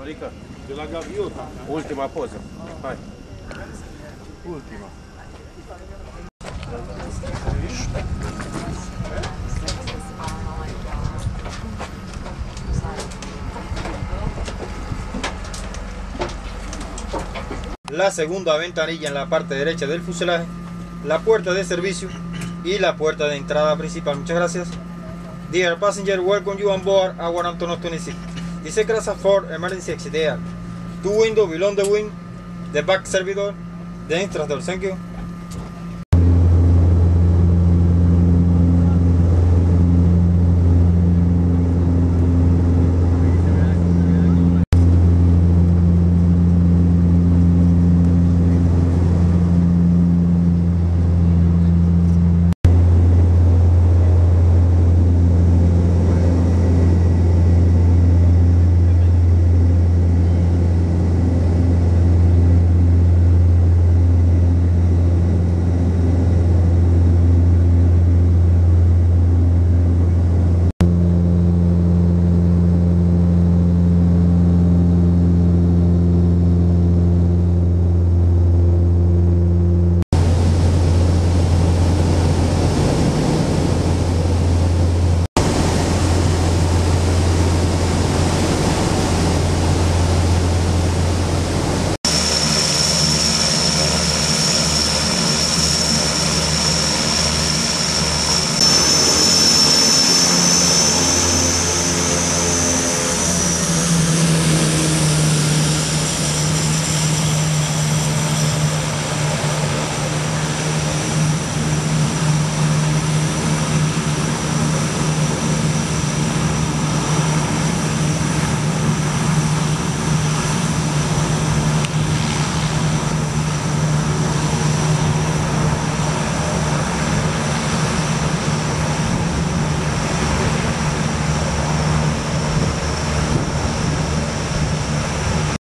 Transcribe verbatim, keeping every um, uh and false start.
Rica. De la gaviota. Ultima poză. Hai. Ultima. La segunda ventanilla en la parte derecha del fuselaje, la puerta de servicio y la puerta de entrada principal. Muchas gracias. Dear passenger, welcome you on board our Antonov twenty-six. This is class for emergency exit. There are two windows below the wing, the back service door, the entrance door. Thank you.